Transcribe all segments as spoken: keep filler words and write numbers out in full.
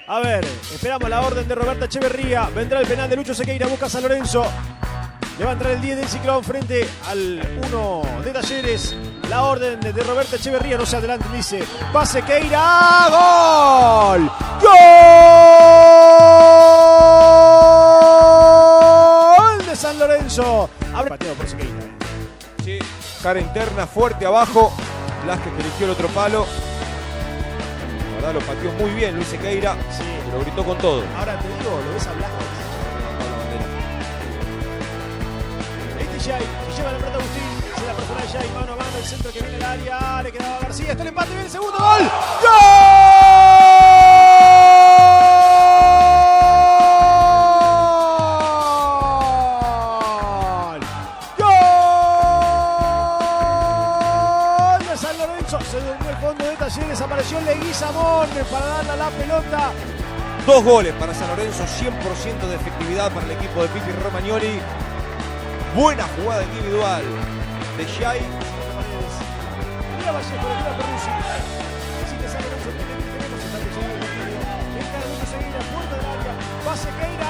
A ver, esperamos la orden de Roberta Echeverría. Vendrá el penal de Lucho Sequeira, busca a San Lorenzo. Le va a entrar el diez del Ciclón frente al uno de Talleres. La orden de Roberta Echeverría, no se adelante, dice. Va Sequeira, ¡gol! ¡Gol de San Lorenzo! Abre pateado por Sequeira. Sí, cara interna, fuerte abajo. Blasquez que eligió el otro palo. La verdad lo pateó muy bien Luis Sequeira. Sí. Lo gritó con todo. Ahora te digo, lo ves a Blasquez. Jay, se lleva la pelota Agustín, se la persona de Jay, mano a mano, el centro que viene al área, le quedaba a García, está el empate, viene el segundo gol. ¡Gol! ¡Gol de San Lorenzo! Se durmió el fondo de Talleres, apareció Leguizamón para darle a la pelota. Dos goles para San Lorenzo, cien por ciento de efectividad para el equipo de Pipi Romagnoli. Buena jugada individual de Jay. Mira Vallejo, le tira Peruzzi. Así que San Lorenzo tiene que tenemos esta posición del partido. Entra de Lucho Sequeira, puerta del área. Va Sequeira.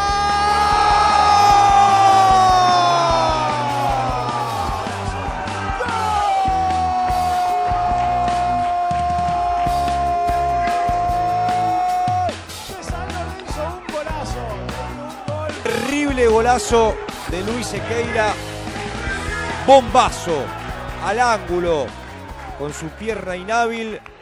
¡Gol! De San Lorenzo, un golazo. Un gol. Terrible golazo de Luis Sequeira, bombazo al ángulo con su pierna inhábil.